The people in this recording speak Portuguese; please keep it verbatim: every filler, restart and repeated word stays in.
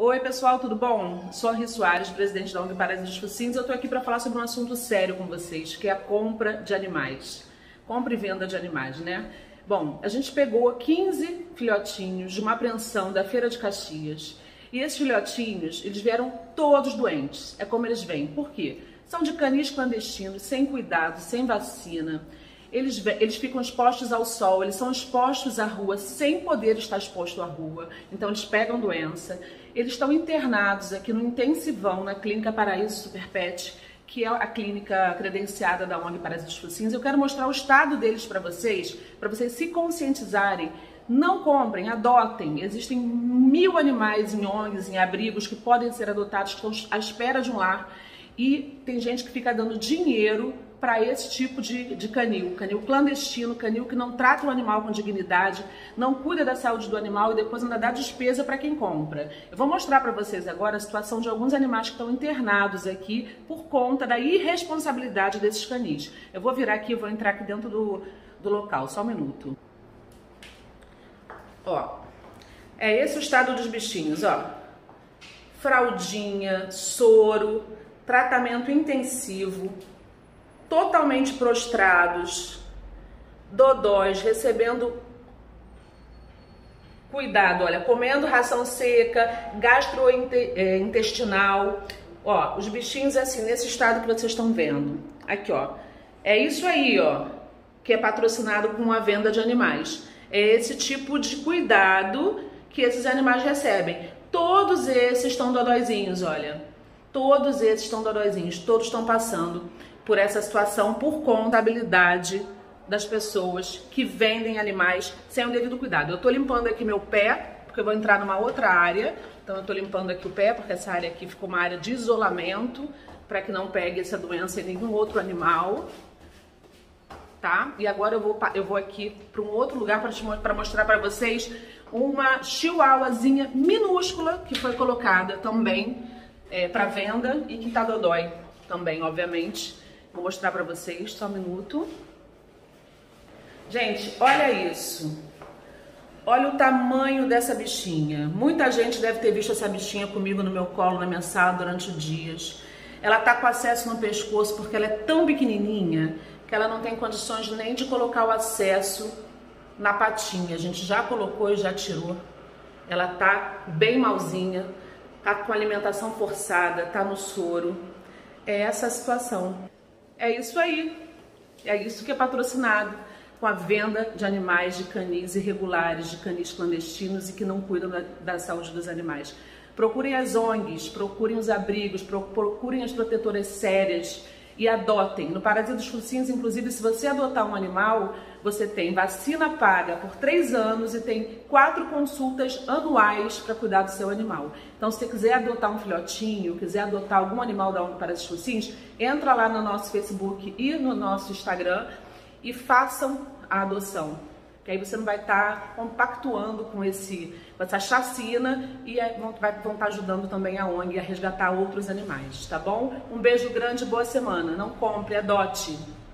Oi pessoal, tudo bom? Sou a Ri Soares, presidente da O N G Parasitas dos Focinhos. Eu estou aqui para falar sobre um assunto sério com vocês, que é a compra de animais. Compra e venda de animais, né? Bom, a gente pegou quinze filhotinhos de uma apreensão da Feira de Caxias. E esses filhotinhos, eles vieram todos doentes. É como eles vêm. Por quê? São de canis clandestinos, sem cuidado, sem vacina. Eles, eles ficam expostos ao sol, eles são expostos à rua sem poder estar exposto à rua, então eles pegam doença. Eles estão internados aqui no intensivão, na Clínica Paraíso Super Pet, que é a clínica credenciada da O N G Parasitas dos Focinhos. Eu quero mostrar o estado deles para vocês, para vocês se conscientizarem. Não comprem, adotem. Existem mil animais em O N Gs, em abrigos, que podem ser adotados, que estão à espera de um lar. E tem gente que fica dando dinheiro para esse tipo de, de canil, canil clandestino, canil que não trata o animal com dignidade, não cuida da saúde do animal e depois ainda dá despesa para quem compra. Eu vou mostrar para vocês agora a situação de alguns animais que estão internados aqui por conta da irresponsabilidade desses canis. Eu vou virar aqui, vou entrar aqui dentro do, do local, só um minuto. Ó, é esse o estado dos bichinhos, ó. Fraldinha, soro, tratamento intensivo, totalmente prostrados, dodóis, recebendo cuidado, olha, comendo ração seca, gastrointestinal. Ó, os bichinhos assim, nesse estado que vocês estão vendo. Aqui, ó. É isso aí, ó, que é patrocinado com a venda de animais. É esse tipo de cuidado que esses animais recebem. Todos esses estão dodóizinhos, olha. Todos esses estão dodóizinhos, todos estão passando por essa situação por conta da habilidade das pessoas que vendem animais sem o devido cuidado. Eu tô limpando aqui meu pé, porque eu vou entrar numa outra área. Então eu tô limpando aqui o pé, porque essa área aqui ficou uma área de isolamento, para que não pegue essa doença em nenhum outro animal. Tá? E agora eu vou, eu vou aqui para um outro lugar para mostrar para vocês uma chihuahuazinha minúscula que foi colocada também é, para venda e que tá dodói também, obviamente. Vou mostrar para vocês, só um minuto. Gente, olha isso. Olha o tamanho dessa bichinha. Muita gente deve ter visto essa bichinha comigo no meu colo, na minha sala, durante dias. Ela tá com acesso no pescoço porque ela é tão pequenininha que ela não tem condições nem de colocar o acesso na patinha. A gente já colocou e já tirou. Ela tá bem malzinha, tá com alimentação forçada, tá no soro. É essa a situação. É isso aí. É isso que é patrocinado com a venda de animais de canis irregulares, de canis clandestinos e que não cuidam da, da saúde dos animais. Procurem as O N Gs, procurem os abrigos, procurem as protetoras sérias e adotem. No Parasitas dos Focinhos, inclusive, se você adotar um animal, você tem vacina paga por três anos e tem quatro consultas anuais para cuidar do seu animal. Então, se você quiser adotar um filhotinho, quiser adotar algum animal da O N G Parasitas dos Focinhos, entra lá no nosso Facebook e no nosso Instagram e façam a adoção. Que aí você não vai estar compactuando com, esse, com essa chacina e é, vão, vai, vão estar ajudando também a O N G a resgatar outros animais, tá bom? Um beijo grande, boa semana. Não compre, adote.